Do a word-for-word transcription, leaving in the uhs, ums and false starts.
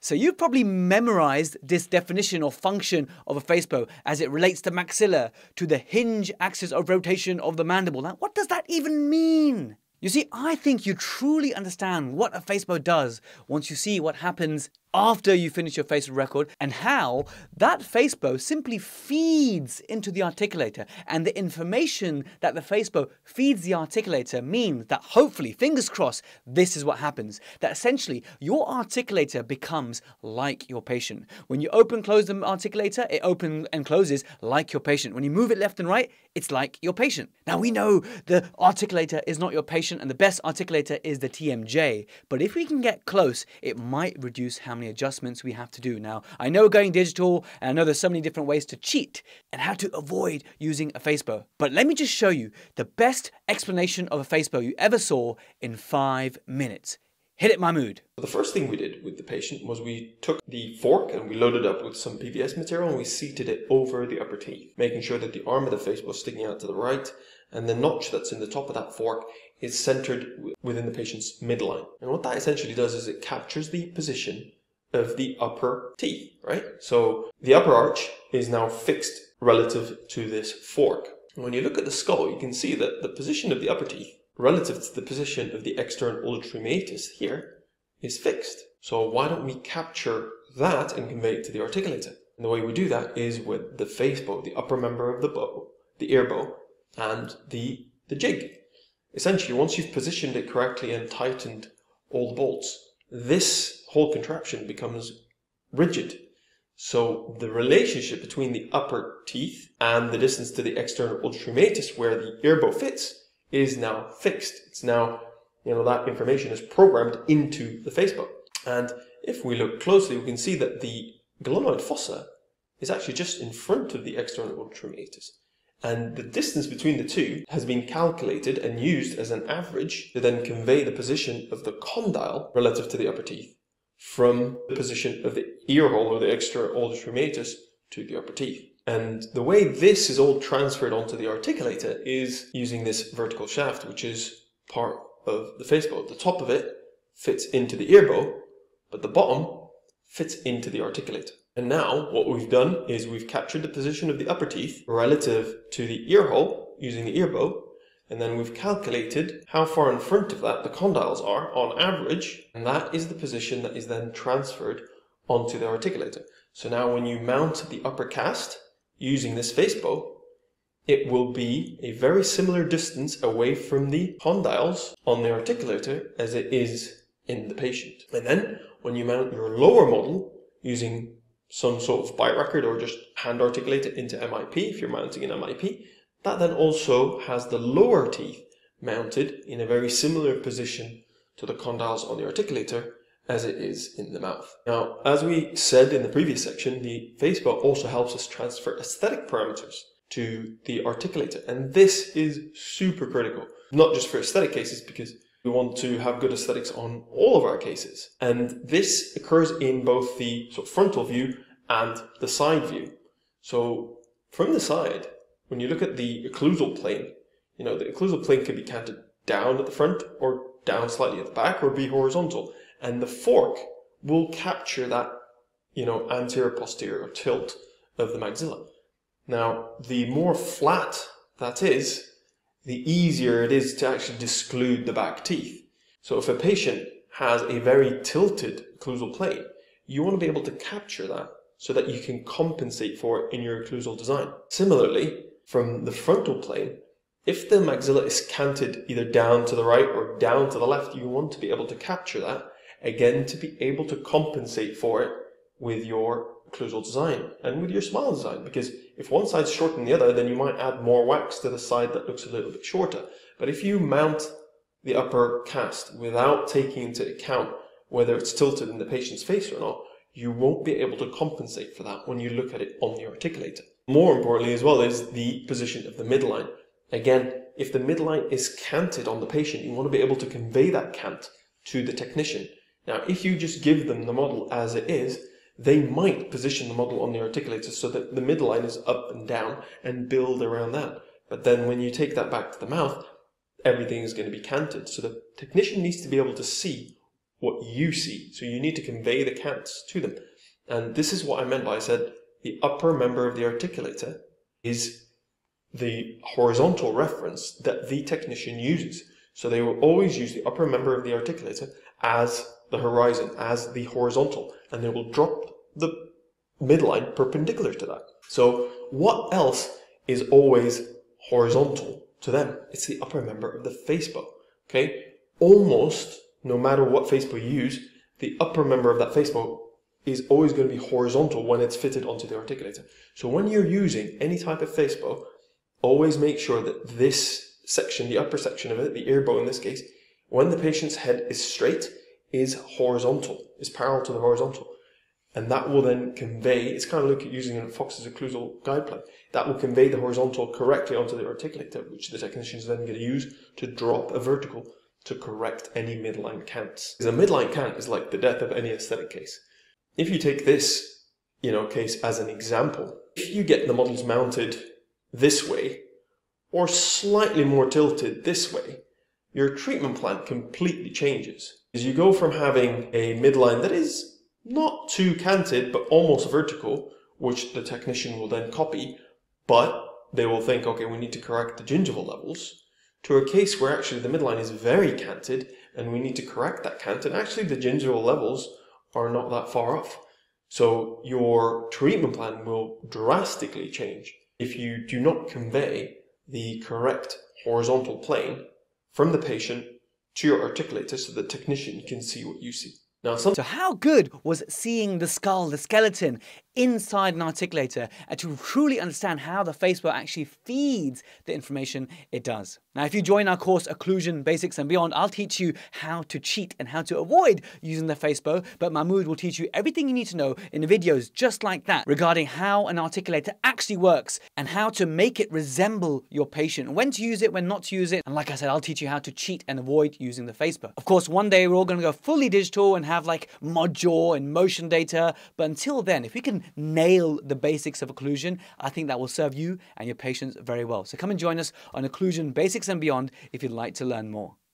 So you've probably memorized this definition or function of a Facebow as it relates to maxilla, to the hinge axis of rotation of the mandible. Now, what does that even mean? You see, I think you truly understand what a Facebow does once you see what happens after you finish your facial record and how that Facebow simply feeds into the articulator, and the information that the Facebow feeds the articulator means that hopefully, fingers crossed, this is what happens. That essentially your articulator becomes like your patient. When you open close the articulator, it opens and closes like your patient. When you move it left and right, it's like your patient. Now we know the articulator is not your patient and the best articulator is the T M J, but if we can get close, it might reduce how many adjustments we have to do. Now, I know going digital, and I know there's so many different ways to cheat and how to avoid using a Facebow. But let me just show you the best explanation of a Facebow you ever saw in five minutes. Hit it, Mahmoud. The first thing we did with the patient was we took the fork and we loaded up with some P V S material and we seated it over the upper teeth, making sure that the arm of the face was sticking out to the right and the notch that's in the top of that fork is centered within the patient's midline. And what that essentially does is it captures the position of the upper teeth, right? So the upper arch is now fixed relative to this fork. And when you look at the skull, you can see that the position of the upper teeth relative to the position of the external auditory meatus here is fixed. So why don't we capture that and convey it to the articulator? And the way we do that is with the Facebow, the upper member of the bow, the ear bow, and the, the jig. Essentially, once you've positioned it correctly and tightened all the bolts, this whole contraption becomes rigid. So the relationship between the upper teeth and the distance to the external auditory meatus where the ear bow fits is now fixed. It's now, you know, that information is programmed into the Facebow. And if we look closely, we can see that the glenoid fossa is actually just in front of the external auditory meatus. And the distance between the two has been calculated and used as an average to then convey the position of the condyle relative to the upper teeth from the position of the ear hole or the external auditory meatus to the upper teeth. And the way this is all transferred onto the articulator is using this vertical shaft, which is part of the Facebow. The top of it fits into the ear bow, but the bottom fits into the articulator. And now what we've done is we've captured the position of the upper teeth relative to the ear hole using the ear bow, and then we've calculated how far in front of that the condyles are on average, and that is the position that is then transferred onto the articulator. So now when you mount the upper cast using this Facebow, it will be a very similar distance away from the condyles on the articulator as it is in the patient. And then when you mount your lower model using some sort of bite record or just hand articulate it into M I P, if you're mounting an M I P, that then also has the lower teeth mounted in a very similar position to the condyles on the articulator as it is in the mouth. Now, as we said in the previous section, the Facebow also helps us transfer aesthetic parameters to the articulator, and this is super critical, not just for aesthetic cases, because we want to have good aesthetics on all of our cases. And this occurs in both the sort of frontal view and the side view. So from the side, when you look at the occlusal plane, you know, the occlusal plane can be canted down at the front or down slightly at the back or be horizontal. And the fork will capture that, you know, anterior posterior tilt of the maxilla. Now, the more flat that is, the easier it is to actually disclude the back teeth. So if a patient has a very tilted occlusal plane, you want to be able to capture that so that you can compensate for it in your occlusal design. Similarly, from the frontal plane, if the maxilla is canted either down to the right or down to the left, you want to be able to capture that, again, to be able to compensate for it with your occlusal design and with your smile design, because if one side's shorter than the other, then you might add more wax to the side that looks a little bit shorter. But if you mount the upper cast without taking into account whether it's tilted in the patient's face or not, you won't be able to compensate for that when you look at it on the articulator. More importantly as well is the position of the midline. Again, if the midline is canted on the patient, you want to be able to convey that cant to the technician. Now, if you just give them the model as it is, they might position the model on the articulator so that the midline is up and down and build around that. But then when you take that back to the mouth, everything is going to be canted. So the technician needs to be able to see what you see. So you need to convey the cants to them. And this is what I meant by I said the upper member of the articulator is the horizontal reference that the technician uses. So they will always use the upper member of the articulator as the horizon, as the horizontal, and they will drop the midline perpendicular to that. So what else is always horizontal to them? It's the upper member of the Facebow. Okay, almost no matter what Facebow you use, the upper member of that Facebow is always going to be horizontal when it's fitted onto the articulator. So when you're using any type of Facebow, always make sure that this section, the upper section of it, the ear bow in this case, when the patient's head is straight, is horizontal, is parallel to the horizontal. And that will then convey, it's kind of like using a Fox's occlusal guide plane, that will convey the horizontal correctly onto the articulator, which the technician is then going to use to drop a vertical to correct any midline cants. Because a midline cant is like the death of any aesthetic case. If you take this, you know, case as an example, if you get the models mounted this way, or slightly more tilted this way, your treatment plan completely changes. Because you go from having a midline that is not too canted, but almost vertical, which the technician will then copy, but they will think, okay, we need to correct the gingival levels, to a case where actually the midline is very canted, and we need to correct that cant, and actually the gingival levels are not that far off. So your treatment plan will drastically change if you do not convey the correct horizontal plane from the patient to your articulator so the technician can see what you see. Now, some So how good was seeing the skull, the skeleton, inside an articulator and to truly understand how the Facebow actually feeds the information it does? Now, if you join our course, Occlusion Basics and Beyond, I'll teach you how to cheat and how to avoid using the Facebow, but Mahmoud will teach you everything you need to know in videos just like that regarding how an articulator actually works and how to make it resemble your patient, when to use it, when not to use it. And like I said, I'll teach you how to cheat and avoid using the Facebow. Of course, one day we're all going to go fully digital and have like mod jaw and motion data, but until then, if we can nail the basics of occlusion, I think that will serve you and your patients very well. So come and join us on Occlusion Basics and Beyond if you'd like to learn more.